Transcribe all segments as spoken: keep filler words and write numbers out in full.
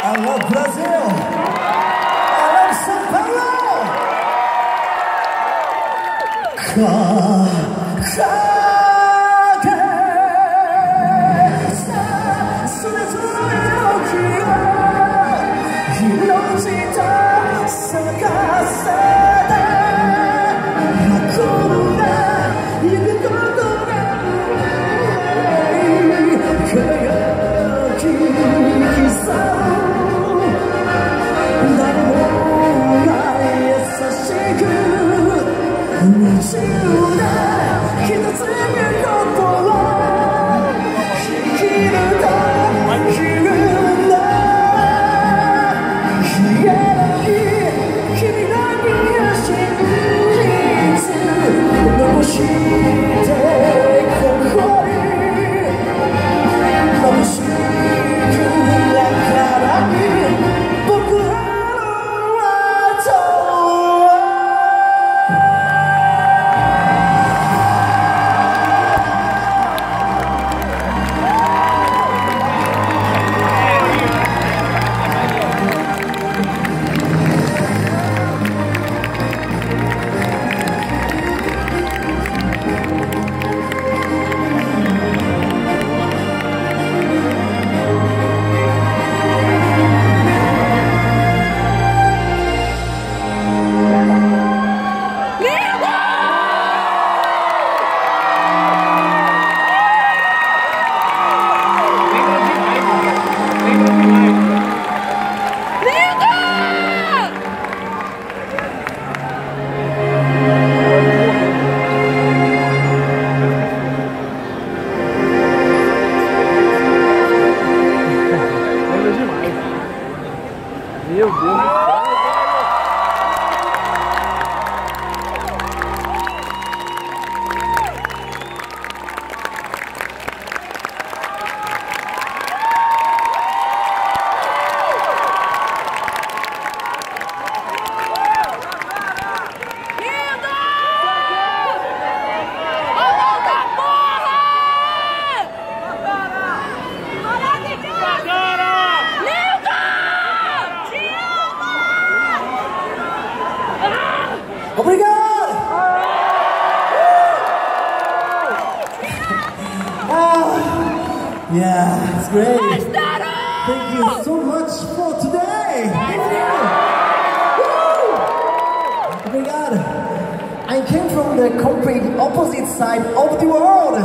I love Brazil. I love São Paulo. Meu Deus do céu. Obrigado! Ah, yeah, it's great. Thank you so much for today. Thank you. Woo! Obrigado. I came from the complete opposite side of the world.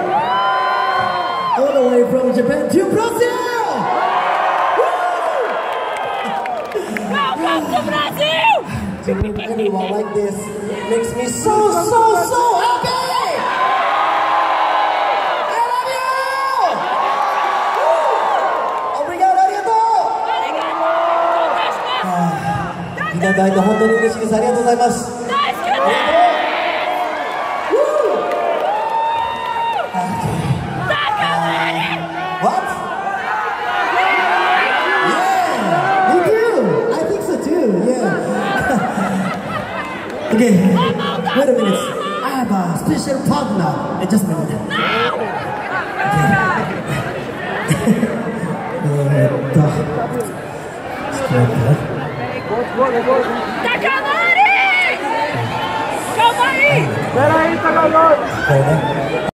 All the way from Japan to Brazil. Welcome to Brazil! To meet anyone like this makes me so, so, so happy! I love you! Obrigado, arigatou!いただいて本当に嬉しいです。ありがとうございます。What? Okay, wait a minute. I have a special partner. Uh, just a minute. Okay. Takamari! Calma aí! Espera aí, Takamari!